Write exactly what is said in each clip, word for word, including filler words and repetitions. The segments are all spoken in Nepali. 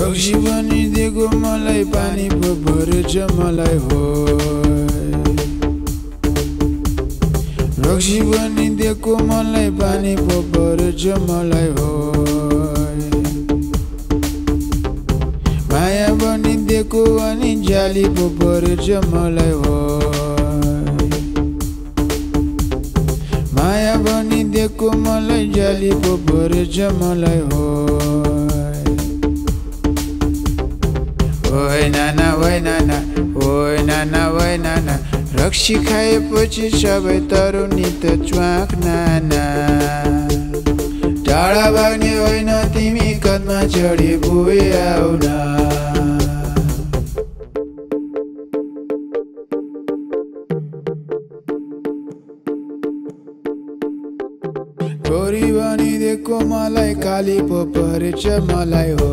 रक्सी बनिदिएको मलाई पानी पो भरेछ मलाई हो रक्सी बनिदिएको मलाई पानी पो भरेछ मलाई हो माया बनिदिएको अनि जाली पो भरेछ मलाई हो माया बनिदिएको मलाई जाली पो भरेछ मलाई हो ओइ नाना ओइ नाना ओइ नाना ओइ नाना रक्सी खाएपछि सबै तरुनी त च्वाक नाना टाढा भाग्ने होइन तिमी कदमा चढी बुए आउना छोरी बनिदिएको मलाई काली पो परेछ मलाई हो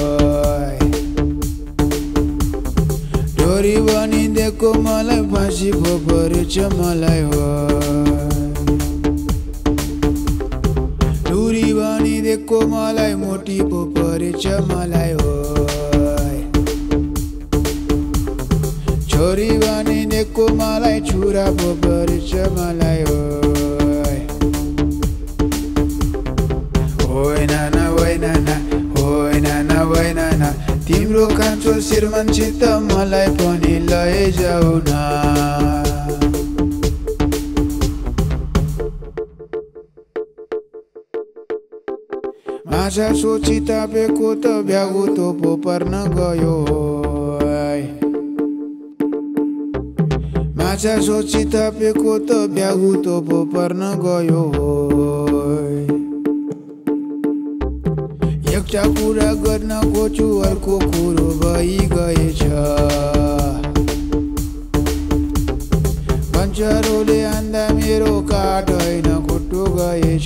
छोरी बनिदिएको मलाई फाँसी पो परेछ मलाई हो छोरी बनिदिएको मलाई मोटी पो परेछ मलाई हो छोरी बनिदिएको मलाई छुरा पो परेछ मलाई हो ओइ नाना ओइ नाना ओइ नाना ओइ नाना तिम्रो कान्छो श्रीमानसित मलाई पनि लैजाऊ न माछा सोची तापेको त भ्यागु तोपो पर्न गयो माछा सोची तापेको त भ्यागु तोपो पर्न गयो एउटा कुरा गर्न खोज्छु अर्को कुरो भइगएछ पञ्चरोले आन्दा मेरो काठ होइन खुट्टो गएछ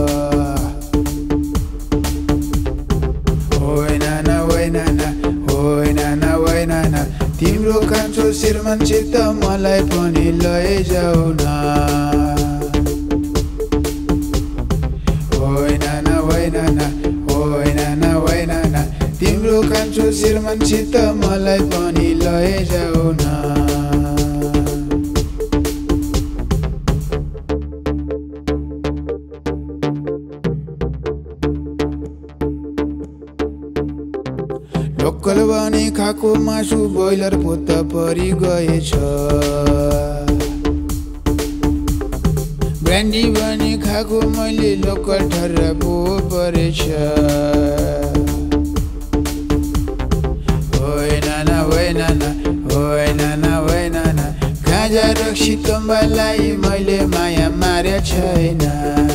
ओइ नाना ओइ नाना ओइ नाना ओइ नाना तिम्रो कान्छो श्रीमानसित मलाई पनि लैजाऊ न ओइ नाना ओइ नाना ओइ नाना ओइ नाना तिम्रो कान्छो श्रीमानसित मलाई पनि लैजाऊ न लोकल बनी खाएको मासु ब्रोइलर पो त परि गएछ ब्रान्डी बनी खाएको मैले लोकल ठर्रा पो परेछ ओइ नाना ओइ नाना ओइ नाना ओइ नाना गाँजा रक्सी तम्बालाई मैले माया मारे छैन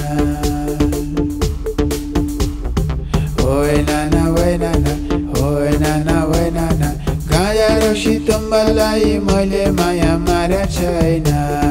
ओइ नाना ओइ नाना ओइ नाना ओइ नाना गाँजा रक्सी तम्बालाई मैले माया मारे छैन